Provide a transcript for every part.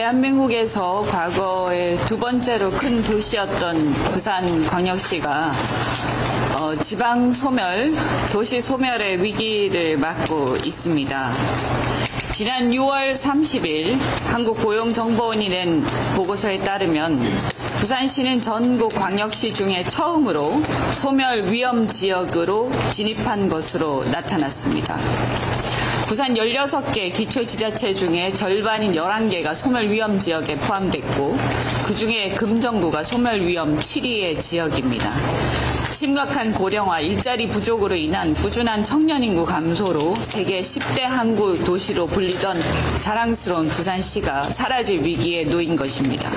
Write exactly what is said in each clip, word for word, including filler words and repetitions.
대한민국에서 과거에 두 번째로 큰 도시였던 부산광역시가 어, 지방 소멸, 도시 소멸의 위기를 맞고 있습니다. 지난 유월 삼십일 한국고용정보원이 낸 보고서에 따르면 부산시는 전국 광역시 중에 처음으로 소멸 위험 지역으로 진입한 것으로 나타났습니다. 부산 열여섯 개 기초지자체 중에 절반인 열한 개가 소멸 위험 지역에 포함됐고 그중에 금정구가 소멸 위험 칠 위의 지역입니다. 심각한 고령화, 일자리 부족으로 인한 꾸준한 청년 인구 감소로 세계 십 대 항구 도시로 불리던 자랑스러운 부산시가 사라질 위기에 놓인 것입니다.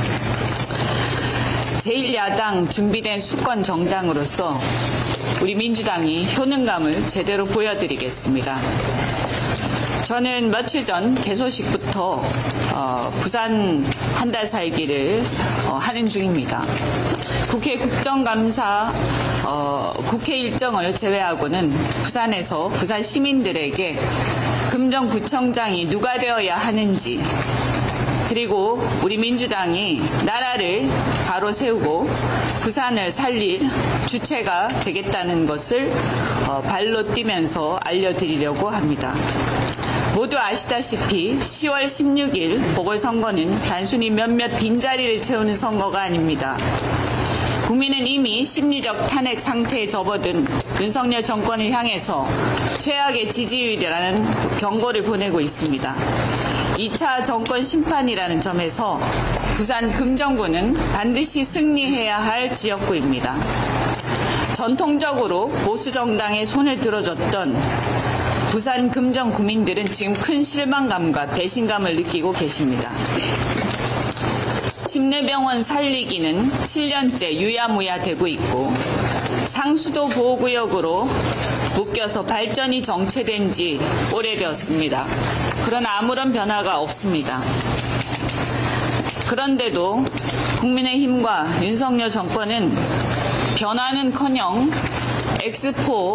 제일 야당 준비된 수권 정당으로서 우리 민주당이 효능감을 제대로 보여드리겠습니다. 저는 며칠 전 개소식부터 어, 부산 한 달 살기를 어, 하는 중입니다. 국회 국정감사 어, 국회 일정을 제외하고는 부산에서 부산 시민들에게 금정구청장이 누가 되어야 하는지 그리고 우리 민주당이 나라를 바로 세우고 부산을 살릴 주체가 되겠다는 것을 어, 발로 뛰면서 알려드리려고 합니다. 모두 아시다시피 시월 십육일 보궐선거는 단순히 몇몇 빈자리를 채우는 선거가 아닙니다. 국민은 이미 심리적 탄핵 상태에 접어든 윤석열 정권을 향해서 최악의 지지율이라는 경고를 보내고 있습니다. 이 차 정권 심판이라는 점에서 부산 금정구는 반드시 승리해야 할 지역구입니다. 전통적으로 보수정당의 손을 들어줬던 부산 금정 구민들은 지금 큰 실망감과 배신감을 느끼고 계십니다. 침례병원 살리기는 칠 년째 유야무야 되고 있고 상수도 보호구역으로 묶여서 발전이 정체된 지 오래되었습니다. 그러나 아무런 변화가 없습니다. 그런데도 국민의힘과 윤석열 정권은 변화는커녕 엑스포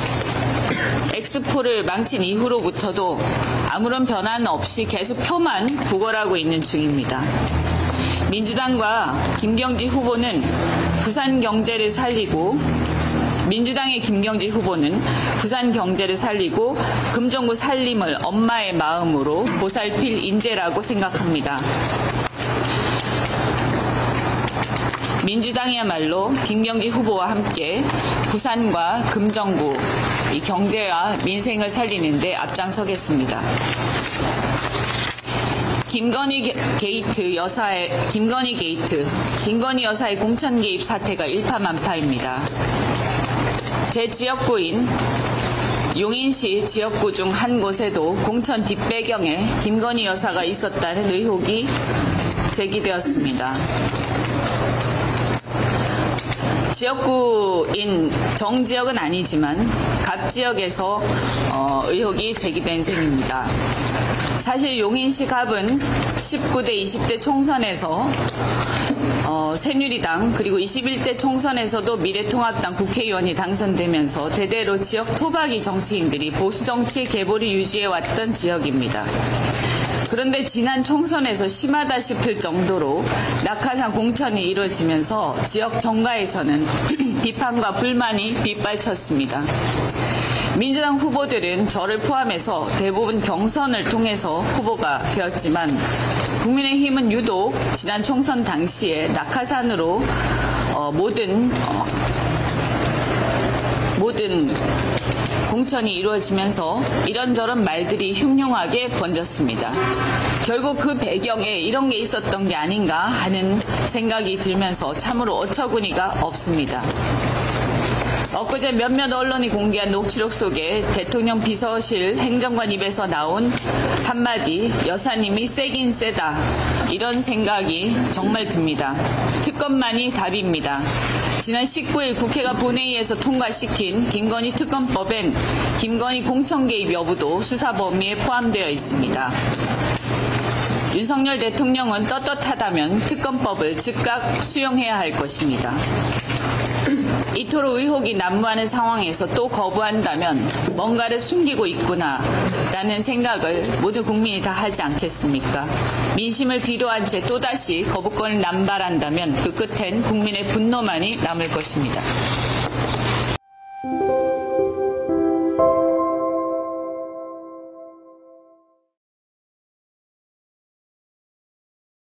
엑스포를 망친 이후로부터도 아무런 변화는 없이 계속 표만 구걸하고 있는 중입니다. 민주당과 김경지 후보는 부산 경제를 살리고 민주당의 김경지 후보는 부산 경제를 살리고 금정구 살림을 엄마의 마음으로 보살필 인재라고 생각합니다. 민주당이야말로 김경지 후보와 함께 부산과 금정구 이 경제와 민생을 살리는 데 앞장서겠습니다. 김건희 게이트 여사의 김건희 게이트, 김건희 여사의 공천 개입 사태가 일파만파입니다. 제 지역구인 용인시 지역구 중 한 곳에도 공천 뒷배경에 김건희 여사가 있었다는 의혹이 제기되었습니다. 지역구인 정지역은 아니지만 갑 지역에서 어, 의혹이 제기된 셈입니다. 사실 용인시 갑은 십구 대 이십 대 총선에서 어, 새누리당 그리고 이십일 대 총선에서도 미래통합당 국회의원이 당선되면서 대대로 지역 토박이 정치인들이 보수정치의 계보를 유지해왔던 지역입니다. 그런데 지난 총선에서 심하다 싶을 정도로 낙하산 공천이 이루어지면서 지역 정가에서는 비판과 불만이 빗발쳤습니다. 민주당 후보들은 저를 포함해서 대부분 경선을 통해서 후보가 되었지만 국민의힘은 유독 지난 총선 당시에 낙하산으로 어, 모든 어, 모든 공천이 이루어지면서 이런저런 말들이 흉흉하게 번졌습니다. 결국 그 배경에 이런 게 있었던 게 아닌가 하는 생각이 들면서 참으로 어처구니가 없습니다. 엊그제 몇몇 언론이 공개한 녹취록 속에 대통령 비서실 행정관 입에서 나온 한마디 여사님이 세긴 세다 이런 생각이 정말 듭니다. 특검만이 답입니다. 지난 십구일 국회가 본회의에서 통과시킨 김건희 특검법엔 김건희 공천 개입 여부도 수사 범위에 포함되어 있습니다. 윤석열 대통령은 떳떳하다면 특검법을 즉각 수용해야 할 것입니다. 이토록 의혹이 난무하는 상황에서 또 거부한다면 뭔가를 숨기고 있구나라는 생각을 모든 국민이 다 하지 않겠습니까? 민심을 뒤로한 채 또다시 거부권을 남발한다면 그 끝엔 국민의 분노만이 남을 것입니다.